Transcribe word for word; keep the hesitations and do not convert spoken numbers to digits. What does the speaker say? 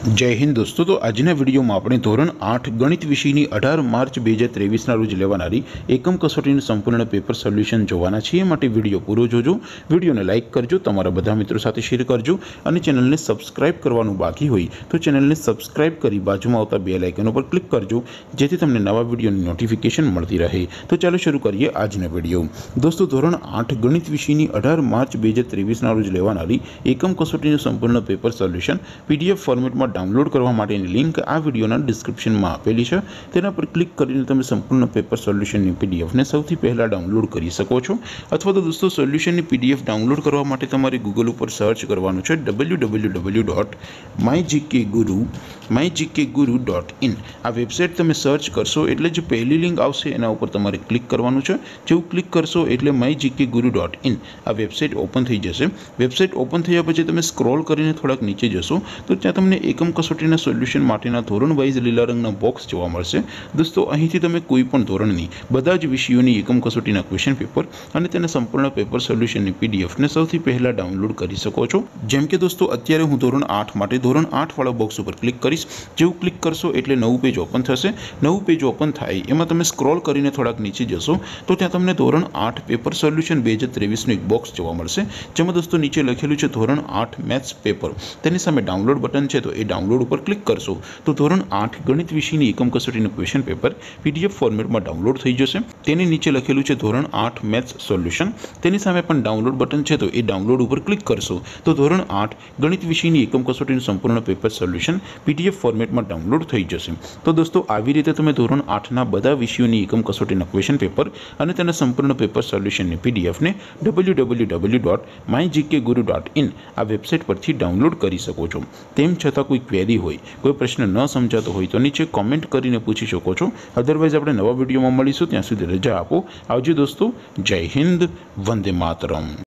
जय हिंद दोस्तों। तो आजना विडियो में આપણે ધોરણ આઠ ગણિત વિષયની અઢાર માર્ચ બે હજાર ત્રેવીસના રોજ લેવાનારી એકમ કસોટીનું સંપૂર્ણ પેપર સોલ્યુશન જોવાના છીએ। માટે વિડિયો પૂરો જોજો, વિડિયોને લાઇક કરજો, તમારા બધા મિત્રો સાથે શેર કરજો અને ચેનલને સબસ્ક્રાઇબ કરવાનું બાકી હોય તો ચેનલને સબસ્ક્રાઇબ કરી બાજુમાં આવતા બેલ આઇકન ઉપર ક્લિક કરજો જેથી તમને નવા વિડિયોની નોટિફિકેશન મળતી રહે। તો ચાલો શરૂ કરીએ આજનો વિડિયો। दोस्तों ધોરણ આઠ ગણિત વિષયની અઢાર માર્ચ બે હજાર ત્રેવીસના રોજ લેવાનારી એકમ કસોટીનું સંપૂર્ણ પેપર સોલ્યુશન પીડીએફ ફોર્મેટમાં डाउनलॉड करवा माटेनी लिंक आ विडियोना डिस्क्रिप्शन में आपेली है। तेना पर क्लिक करीने तमे संपूर्ण पेपर सोल्यूशन नी पीडीएफ ने सौथी पहला डाउनलॉड करी सको छो। अथवा तो दोस्तों सोल्यूशन नी पीडीएफ डाउनलॉड करवा माटे तमारे गूगल पर सर्च करवानुं छे W W W dot my GK guru my GK guru dot in. आ वेबसाइट तमे सर्च करशो एटले जो पहली लिंक आवशे एना उपर तमारे क्लिक करवानुं छे। जेवुं क्लिक करशो एटले my GK guru dot in आ वेबसाइट ओपन थई जशे। वेबसाइट ओपन थया पछी तमे स्क्रॉल करीने थोड़ाक नीचे जशो तो त्यां तमने एकम कसोटीना सोल्यूशन माटेना धोरण वाइज लीला रंगना बॉक्स जोवा मळशे। दोस्तों અહીંથી તમે કોઈ પણ ધોરણની બધા જ વિષયોની એકમ કસોટીના ક્વેશ્ચન પેપર અને તેના સંપૂર્ણ પેપર સોલ્યુશનની પીડીએફ ને સૌથી પહેલા ડાઉનલોડ કરી શકો છો। જેમ કે દોસ્તો અત્યારે હું ધોરણ આઠ માટે ધોરણ આઠ વાળા બોક્સ ઉપર ક્લિક કરીશ। જેવું ક્લિક કરશો એટલે નવું પેજ ઓપન થશે। નવું પેજ ઓપન થાય એમાં તમે સ્ક્રોલ કરીને થોડાક નીચે જશો તો ત્યાં તમને ધોરણ આઠ પેપર સોલ્યુશન બે હજાર ત્રેવીસ નું એક બોક્સ જોવા મળશે જેમાં દોસ્તો નીચે લખેલું છે ધોરણ આઠ મેથ્સ પેપર। તેની સામે ડાઉનલોડ બટન છે તો એ डाउनलॉड पर क्लिक करशो तो धोरण आठ गणित विषयनी एकम कसोटीનું क्वेश्चन पेपर पीडीएफ फॉर्मेट में डाउनलॉड थई जशे। तेनी नीचे लखेलुं छे धोरण आठ मैथ्स सोल्यूशन। तेनी सामे पण डाउनलॉड बटन छे तो ए डाउनलॉड पर क्लिक करशो तो धोरण आठ गणित विषयनी एकम कसोटीનું संपूर्ण पेपर सोल्यूशन पीडीएफ फॉर्मेट में डाउनलॉड थई जशे। तो दोस्तों આવી રીતે તમે ધોરણ आठ ના બધા વિષયોની એકમ કસોટીના ક્વેશ્ચન પેપર અને તેના સંપૂર્ણ પેપર સોલ્યુશનની પીડીએફ ને W W W dot my GK guru dot in આ વેબસાઇટ પરથી ડાઉનલોડ કરી શકો છો। તેમ છતાં કોઈ क्वेरी होय कोई प्रश्न न समझातो होय तो नीचे कॉमेंट करीने पूछी शको छो। अदरवाइज आपणे नवा विडियोमां मळीशुं, त्यां सुधी रजा आपो। आवजो दोस्तों। जय हिंद, वंदे मातरम।